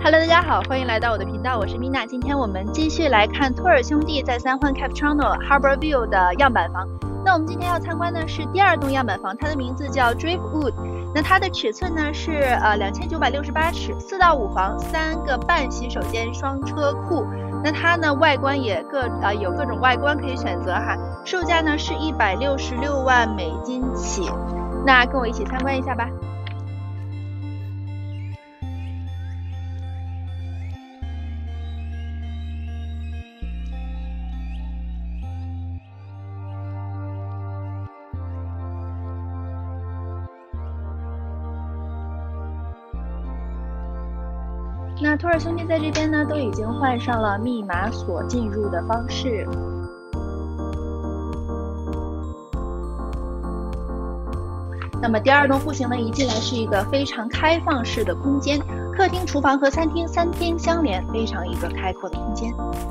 Hello， 大家好，欢迎来到我的频道，我是 Mina。今天我们继续来看托尔兄弟在三环 Capistrano Harborview 的样板房。那我们今天要参观的是第二栋样板房，它的名字叫 Driftwood。那它的尺寸呢是2968尺，4到5房，3个半洗手间，双车库。那它呢外观也有各种外观可以选择哈，售价呢是166万美金起。那跟我一起参观一下吧。那托尔兄弟在这边呢，都已经换上了密码锁进入的方式。那么第二栋户型呢，一进来是一个非常开放式的空间，客厅、厨房和餐厅3厅相连，非常一个开阔的空间。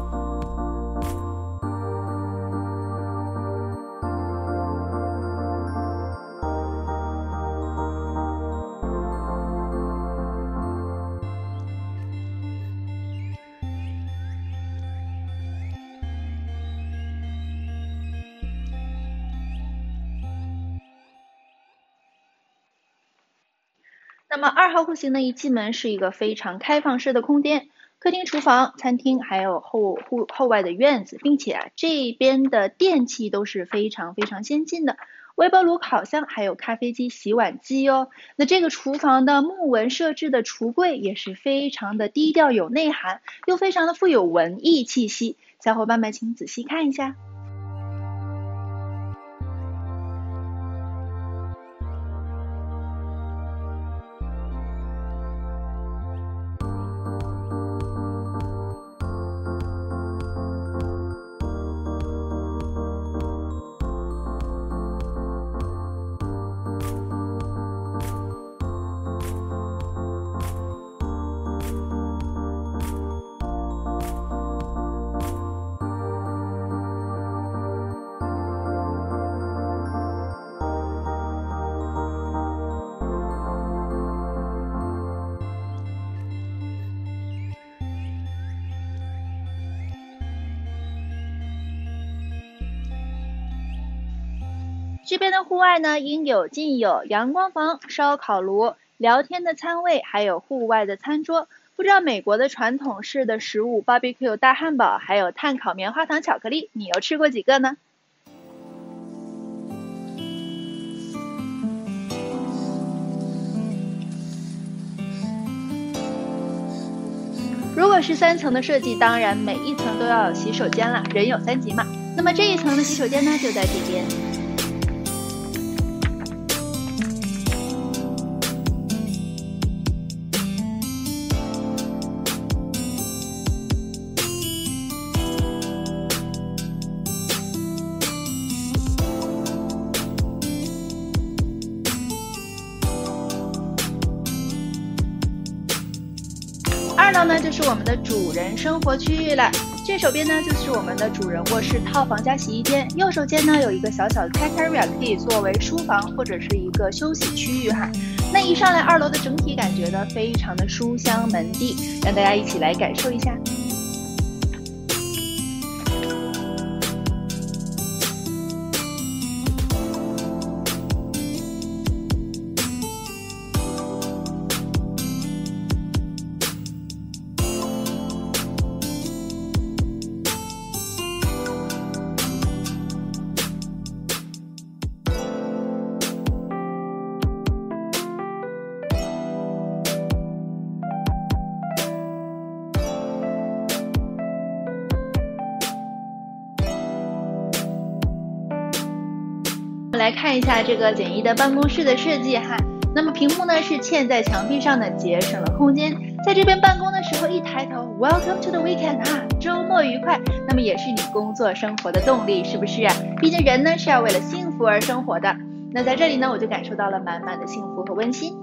那么2号户型呢，一进门是一个非常开放式的空间，客厅、厨房、餐厅，还有后外的院子，并且这边的电器都是非常先进的，微波炉、烤箱，还有咖啡机、洗碗机哦。那这个厨房的木纹设置的橱柜也是非常的低调有内涵，又非常的富有文艺气息，小伙伴们请仔细看一下。这边的户外呢，应有尽有，阳光房、烧烤炉、聊天的餐位，还有户外的餐桌。不知道美国的传统式的食物 barbecue 大汉堡，还有炭烤棉花糖巧克力，你又吃过几个呢？如果是3层的设计，当然每一层都要有洗手间了，人有3急嘛。那么这一层的洗手间呢，就在这边。2楼呢就是我们的主人生活区域了，这手边呢就是我们的主人卧室套房加洗衣间，右手间呢有一个小小的 tech area 可以作为书房或者是一个休息区域哈。那一上来2楼的整体感觉呢非常的书香门第，让大家一起来感受一下。我们来看一下这个简易的办公室的设计哈。那么屏幕呢是嵌在墙壁上的，节省了空间。在这边办公的时候，一抬头 ，Welcome to the weekend 啊，周末愉快。那么也是你工作生活的动力，是不是啊？毕竟人呢是要为了幸福而生活的。那在这里呢，我就感受到了满满的幸福和温馨。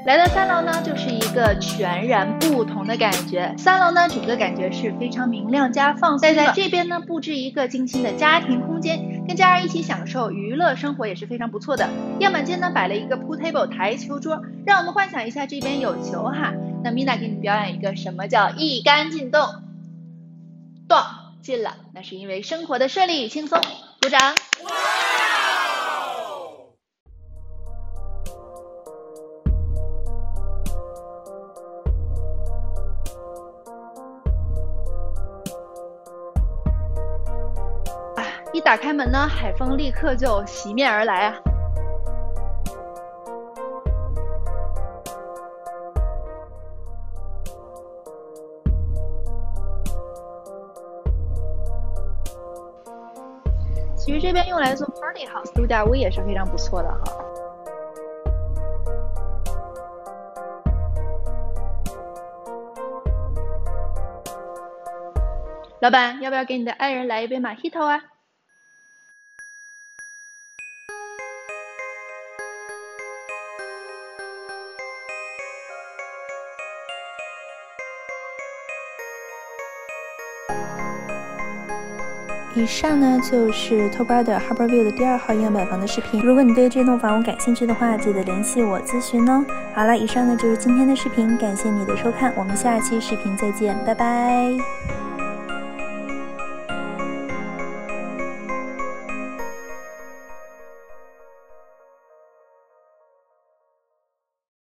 来到3楼呢，就是一个全然不同的感觉。3楼呢，整个感觉是非常明亮加放松的。在这边呢，布置一个精心的家庭空间，跟家人一起享受娱乐生活也是非常不错的。样板间呢，摆了一个 pool table 台球桌，让我们幻想一下这边有球哈。那 Mina 给你表演一个什么叫一杆进洞，咚进了，那是因为生活的顺利与轻松，鼓掌。一打开门呢，海风立刻就袭面而来啊！其实这边用来做 party house 度假屋也是非常不错的哈。老板，要不要给你的爱人来一杯Mojito啊？ 以上呢就是 Toll Brothers Harborview 的第2号样板房的视频。如果你对这栋房屋感兴趣的话，记得联系我咨询哦。好了，以上呢就是今天的视频，感谢你的收看，我们下期视频再见，拜拜。